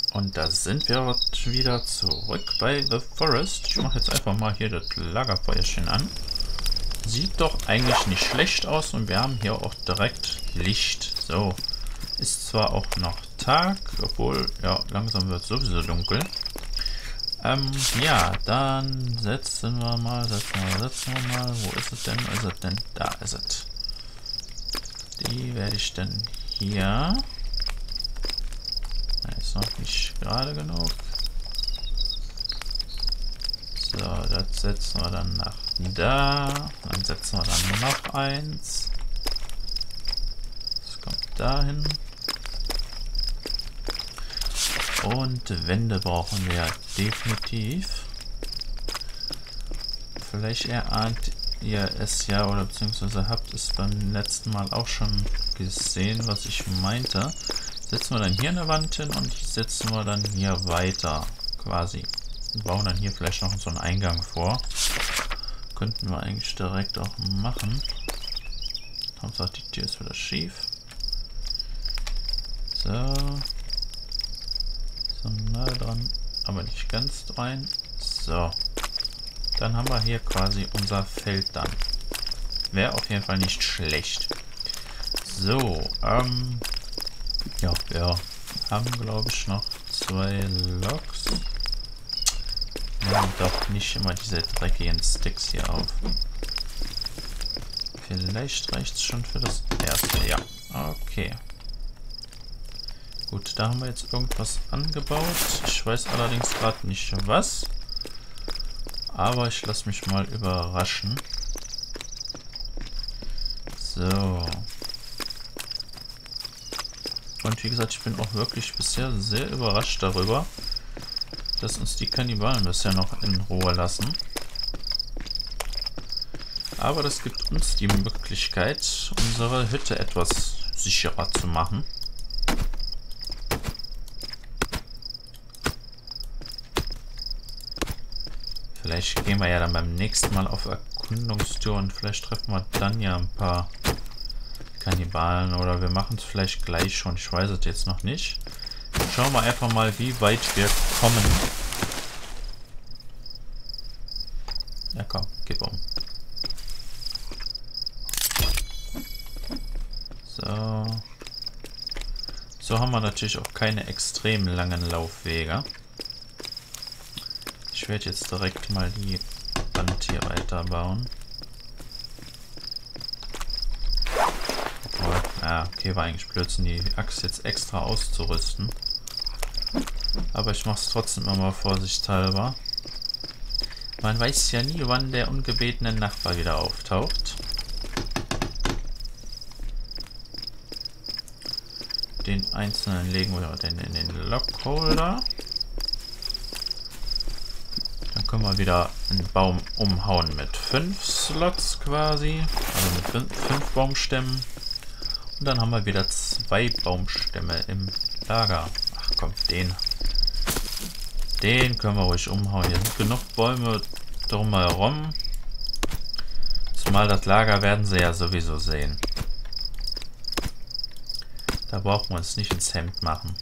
Und da sind wir wieder zurück bei The Forest. Ich mache jetzt einfach mal hier das Lagerfeuerchen an. Sieht doch eigentlich nicht schlecht aus und wir haben hier auch direkt Licht. So, ist zwar auch noch Tag, obwohl, ja, langsam wird es sowieso dunkel. Ja, dann setzen wir mal. Wo ist es denn? Wo ist es denn? Da ist es. Die werde ich dann hier... Ist noch nicht gerade genug. So, das setzen wir dann nach da. Dann setzen wir dann noch eins. Das kommt dahin. Und Wände brauchen wir definitiv. Vielleicht erahnt ihr es ja oder beziehungsweise habt es beim letzten Mal auch schon gesehen, was ich meinte. Setzen wir dann hier eine Wand hin und die setzen wir dann hier weiter, quasi. Wir bauen dann hier vielleicht noch so einen Eingang vor. Könnten wir eigentlich direkt auch machen. Hauptsache die Tür ist wieder schief. So. So nah dran, aber nicht ganz rein. So. Dann haben wir hier quasi unser Feld dann. Wäre auf jeden Fall nicht schlecht. So, ja, wir haben, glaube ich, noch 2 Loks. Nehmen doch nicht immer diese dreckigen Sticks hier auf. Vielleicht reicht es schon für das erste. Ja, okay. Gut, da haben wir jetzt irgendwas angebaut. Ich weiß allerdings gerade nicht was. Aber ich lasse mich mal überraschen. So. Und wie gesagt, ich bin auch wirklich bisher sehr überrascht darüber, dass uns die Kannibalen bisher noch in Ruhe lassen. Aber das gibt uns die Möglichkeit, unsere Hütte etwas sicherer zu machen. Vielleicht gehen wir ja dann beim nächsten Mal auf Erkundungstour und vielleicht treffen wir dann ja ein paar Kannibalen oder wir machen es vielleicht gleich schon. Ich weiß es jetzt noch nicht. Schauen wir einfach mal, wie weit wir kommen. Ja komm, gib um. So. So haben wir natürlich auch keine extrem langen Laufwege. Ich werde jetzt direkt mal die Wand hier weiterbauen. Ja, okay, war eigentlich Blödsinn, die Axt jetzt extra auszurüsten. Aber ich mache es trotzdem immer vorsichtshalber. Man weiß ja nie, wann der ungebetene Nachbar wieder auftaucht. Den einzelnen legen wir dann in den Lockholder. Dann können wir wieder einen Baum umhauen mit 5 Slots quasi. Also mit 5 Baumstämmen. Und dann haben wir wieder 2 Baumstämme im Lager. Ach komm, den können wir ruhig umhauen. Hier sind genug Bäume drumherum. Zumal das Lager werden sie ja sowieso sehen. Da brauchen wir uns nicht ins Hemd machen.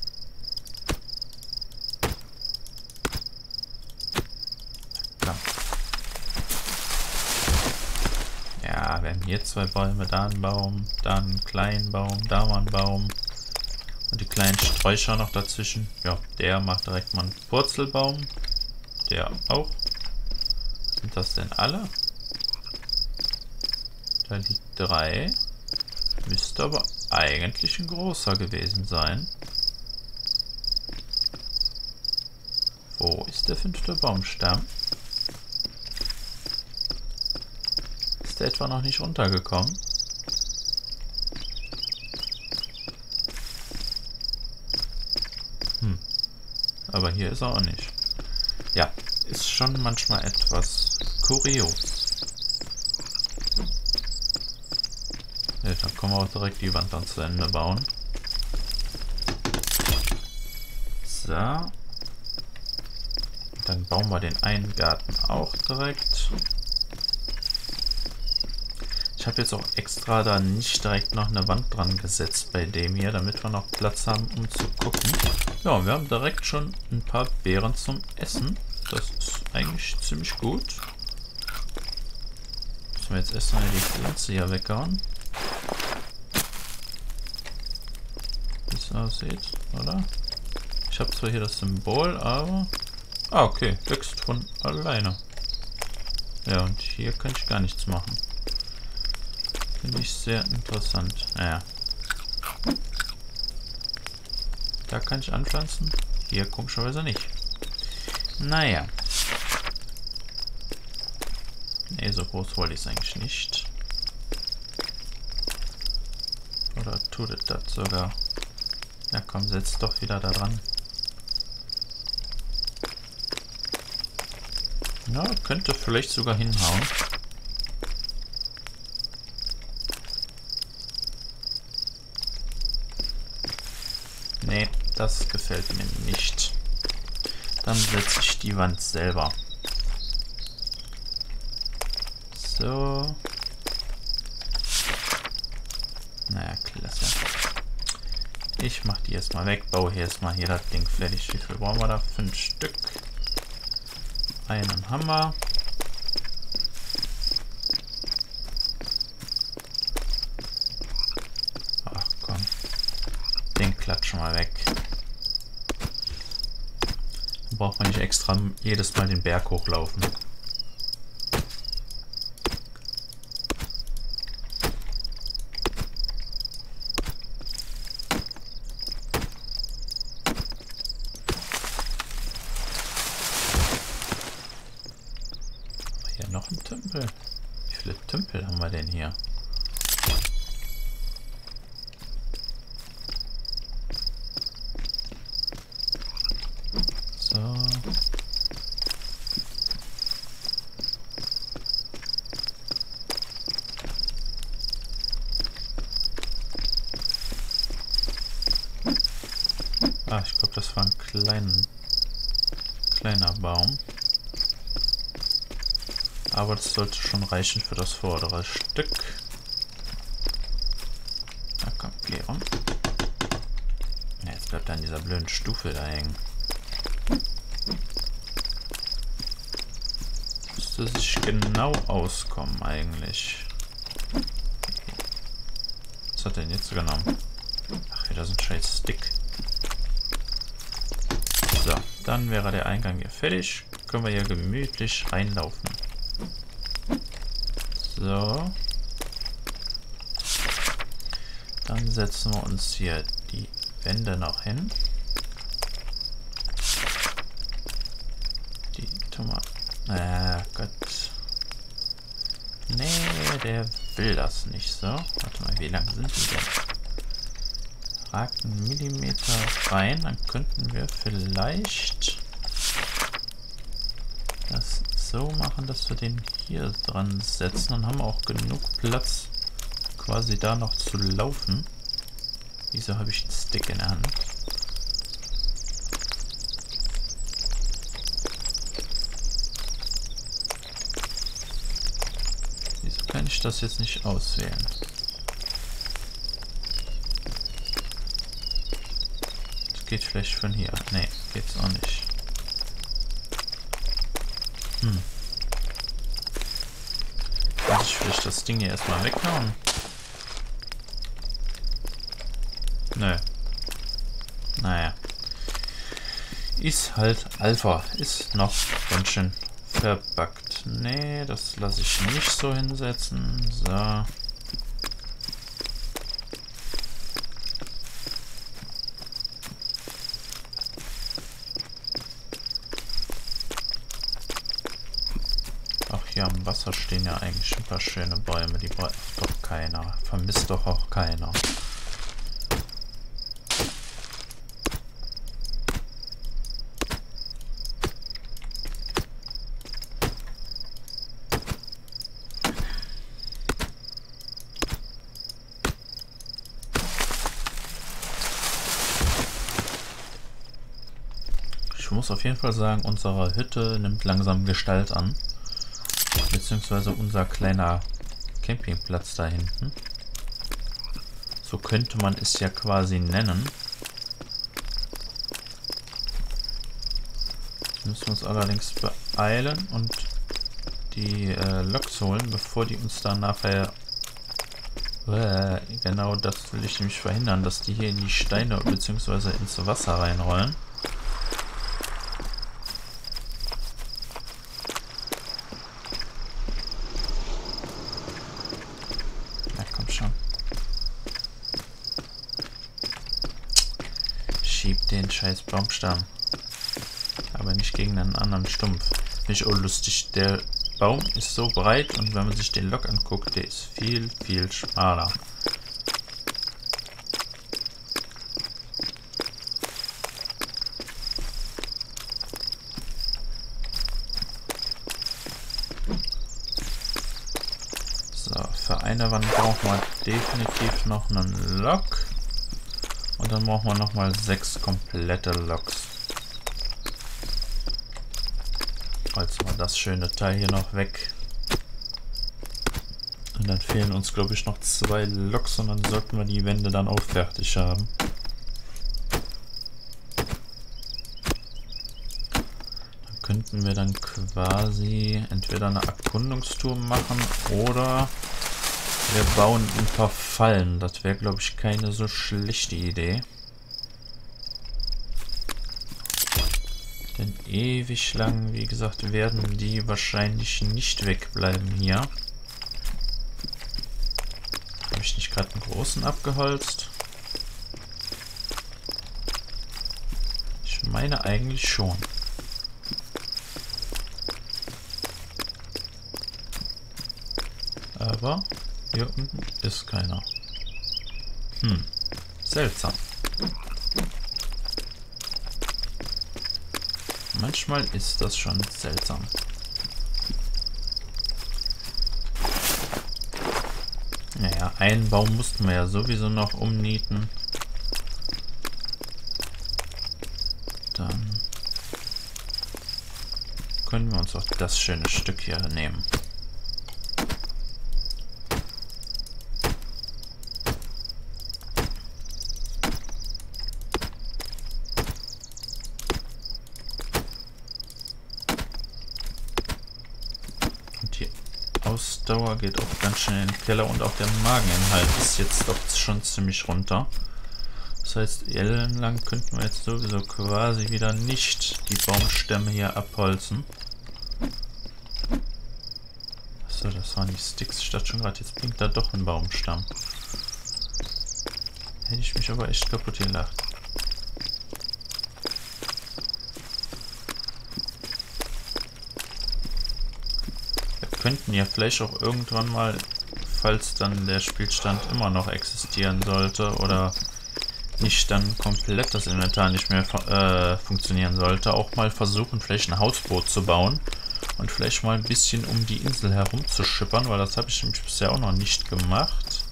Ja, wir haben hier 2 Bäume, da ein Baum, da einen kleinen Baum, da mal ein Baum. Und die kleinen Sträucher noch dazwischen. Ja, der macht direkt mal einen Purzelbaum. Der auch. Sind das denn alle? Da liegt 3. Müsste aber eigentlich ein großer gewesen sein. Wo ist der 5. Baumstamm? Ist der etwa noch nicht runtergekommen? Aber hier ist er auch nicht. Ja, ist schon manchmal etwas kurios. Ja, dann können wir auch direkt die Wand dann zu Ende bauen. So. Dann bauen wir den einen Garten auch direkt. Ich habe jetzt auch extra da nicht direkt noch eine Wand dran gesetzt bei dem hier, damit wir noch Platz haben, um zu gucken. Ja, wir haben direkt schon ein paar Beeren zum Essen. Das ist eigentlich ziemlich gut. Müssen wir jetzt erstmal die Pflanze hier weghauen. Wie es aussieht, oder? Ich habe zwar hier das Symbol, aber... Ah, okay, wächst von alleine. Ja, und hier kann ich gar nichts machen. Finde ich sehr interessant. Naja. Da kann ich anpflanzen. Hier komischerweise nicht. Naja. Nee, so groß wollte ich es eigentlich nicht. Oder tut es das sogar? Na komm, setz doch wieder da dran. Ja, könnte vielleicht sogar hinhauen. Nee, das gefällt mir nicht. Dann setze ich die Wand selber. So. Naja, klasse. Ich mache die erstmal weg, baue hier erstmal hier das Ding fertig. Wie viel brauchen wir da? 5 Stück. Einen Hammer. Ach komm. Den klatschen wir weg. Dann braucht man nicht extra jedes Mal den Berg hochlaufen. Hier noch ein Tümpel. Wie viele Tümpel haben wir denn hier? So. Ah, ich glaube, das war ein kleiner Baum. Aber das sollte schon reichen für das vordere Stück. Na komm, geh rum. Ja, jetzt bleibt er an dieser blöden Stufe da hängen. Müsste sich genau auskommen eigentlich. Was hat er denn jetzt genommen? Ach, wieder so ein scheiß Stick. So, dann wäre der Eingang hier fertig. Können wir hier gemütlich reinlaufen. So. Dann setzen wir uns hier die Wände noch hin. Die Tomaten. Gott. Nee, der will das nicht so. Warte mal, wie lang sind die denn? Ragt einen Millimeter rein, dann könnten wir vielleicht das so machen, dass wir den hier dran setzen. Dann haben wir auch genug Platz, quasi da noch zu laufen. Wieso habe ich einen Stick in der Hand? Wieso kann ich das jetzt nicht auswählen? Das geht vielleicht von hier. Nee, geht's auch nicht. Muss ich vielleicht das Ding hier erstmal weghauen? Nö. Naja. Ist halt Alpha. Ist noch ganz schön verbuggt. Nee, das lasse ich nicht so hinsetzen. So. Hier am Wasser stehen ja eigentlich ein paar schöne Bäume, die braucht doch keiner. Vermisst doch auch keiner. Ich muss auf jeden Fall sagen, unsere Hütte nimmt langsam Gestalt an. Beziehungsweise unser kleiner Campingplatz da hinten. So könnte man es ja quasi nennen. Jetzt müssen wir uns allerdings beeilen und die Loks holen, bevor die uns dann nachher... genau das will ich nämlich verhindern, dass die hier in die Steine bzw. ins Wasser reinrollen. Na komm schon. Schieb den scheiß Baumstamm. Aber nicht gegen einen anderen Stumpf. Nicht unlustig. Der Baum ist so breit und wenn man sich den Lok anguckt, der ist viel, viel schmaler. So, für eine Wand brauchen wir definitiv noch einen Lok. Und dann brauchen wir nochmal 6 komplette Loks. Jetzt mal das schöne Teil hier noch weg. Und dann fehlen uns, glaube ich, noch 2 Loks und dann sollten wir die Wände dann auch fertig haben. Dann könnten wir dann quasi entweder eine Erkundungstour machen oder wir bauen ein paar Fallen. Das wäre, glaube ich, keine so schlechte Idee. Denn ewig lang, wie gesagt, werden die wahrscheinlich nicht wegbleiben hier. Habe ich nicht gerade einen großen abgeholzt? Ich meine eigentlich schon. Aber hier unten ist keiner. Seltsam. Manchmal ist das schon seltsam. Naja, einen Baum mussten wir ja sowieso noch umnieten. Dann können wir uns auch das schöne Stück hier nehmen. Ausdauer geht auch ganz schnell in den Keller und auch der Mageninhalt ist jetzt doch schon ziemlich runter. Das heißt, ellenlang könnten wir jetzt sowieso quasi wieder nicht die Baumstämme hier abholzen. Achso, das waren die Sticks. Ich dachte schon gerade, jetzt blinkt da doch ein Baumstamm. Hätte ich mich aber echt kaputt gelacht. Könnten ja vielleicht auch irgendwann mal, falls dann der Spielstand immer noch existieren sollte oder nicht dann komplett das Inventar nicht mehr funktionieren sollte, auch mal versuchen, vielleicht ein Hausboot zu bauen und vielleicht mal ein bisschen um die Insel herum zu schippern, weil das habe ich nämlich bisher auch noch nicht gemacht.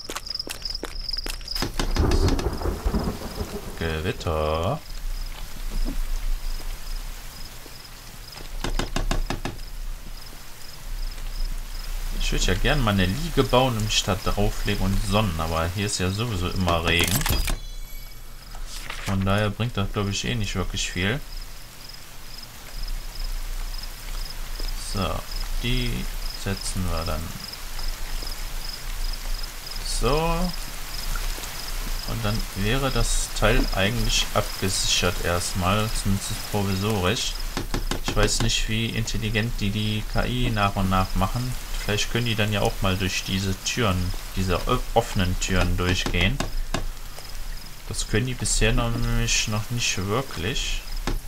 Gewitter. Ich würde ja gerne mal eine Liege bauen und mich da drauflegen und sonnen, aber hier ist ja sowieso immer Regen. Von daher bringt das, glaube ich, eh nicht wirklich viel. So, die setzen wir dann so. Und dann wäre das Teil eigentlich abgesichert erstmal, zumindest provisorisch. Ich weiß nicht, wie intelligent die KI nach und nach machen. Vielleicht können die dann ja auch mal durch diese Türen, diese offenen Türen durchgehen. Das können die bisher nämlich noch nicht wirklich.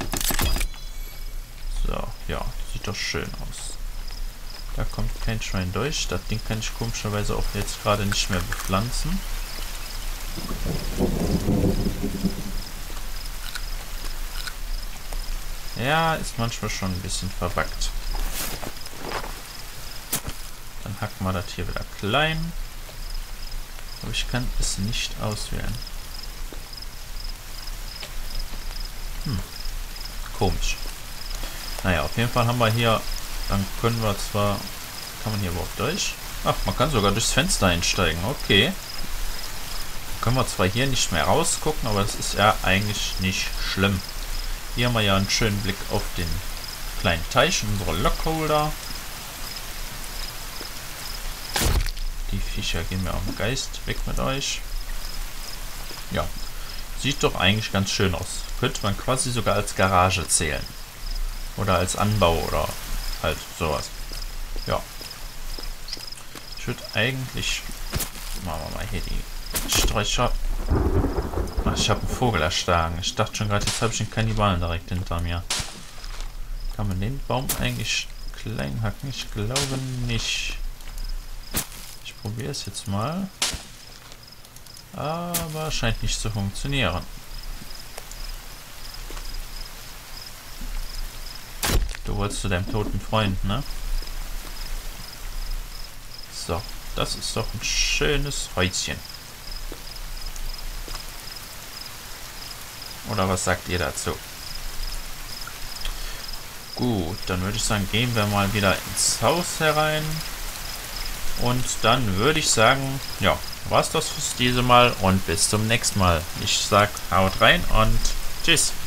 So, ja, sieht doch schön aus. Da kommt kein Schwein durch. Das Ding kann ich komischerweise auch jetzt gerade nicht mehr bepflanzen. Ja, ist manchmal schon ein bisschen verbuggt. Dann hacken wir das hier wieder klein. Aber ich kann es nicht auswählen. Komisch. Naja, auf jeden Fall haben wir hier, dann können wir zwar, kann man hier überhaupt durch? Ach, man kann sogar durchs Fenster einsteigen. Okay. Können wir zwar hier nicht mehr rausgucken, aber das ist ja eigentlich nicht schlimm. Hier haben wir ja einen schönen Blick auf den kleinen Teich, unsere Lockholder. Die Viecher gehen mir am Geist. Weg mit euch. Ja. Sieht doch eigentlich ganz schön aus. Könnte man quasi sogar als Garage zählen. Oder als Anbau oder halt sowas. Ja. Ich würde eigentlich... Machen wir mal hier die Sträucher. Ach, ich habe einen Vogel erschlagen. Ich dachte schon gerade, jetzt habe ich den Kannibalen direkt hinter mir. Kann man den Baum eigentlich klein hacken? Ich glaube nicht. Ich probiere es jetzt mal. Aber scheint nicht zu funktionieren. Du wolltest zu deinem toten Freund, ne? So, das ist doch ein schönes Häuschen. Oder was sagt ihr dazu? Gut, dann würde ich sagen, gehen wir mal wieder ins Haus herein. Und dann würde ich sagen, ja, war's das fürs diese Mal und bis zum nächsten Mal. Ich sag, haut rein und tschüss.